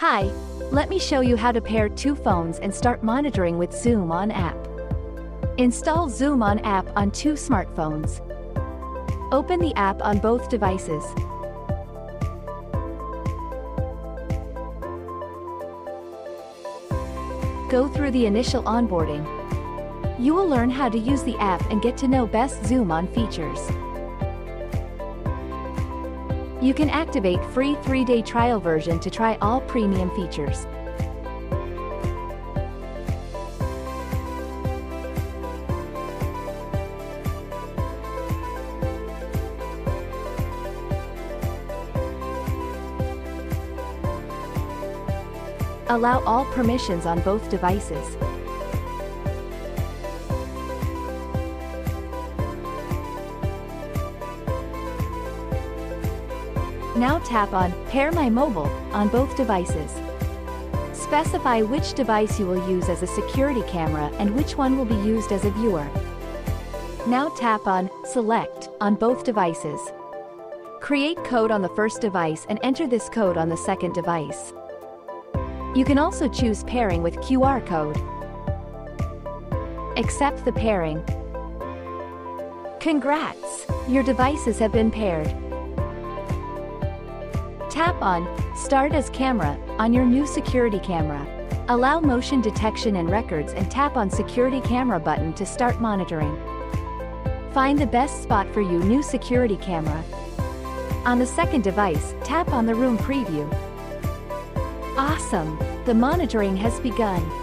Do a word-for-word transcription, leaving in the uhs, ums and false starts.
Hi, let me show you how to pair two phones and start monitoring with ZoomOn app. Install ZoomOn app on two smartphones. Open the app on both devices. Go through the initial onboarding. You will learn how to use the app and get to know best ZoomOn features. You can activate free three day trial version to try all premium features. Allow all permissions on both devices. Now tap on Pair My Mobile on both devices. Specify which device you will use as a security camera and which one will be used as a viewer. Now tap on Select on both devices. Create code on the first device and enter this code on the second device. You can also choose pairing with Q R code. Accept the pairing. Congrats! Your devices have been paired. Tap on Start as Camera on your new security camera. Allow motion detection and records and tap on Security Camera button to start monitoring. Find the best spot for your new security camera. On the second device, tap on the room preview. Awesome! The monitoring has begun.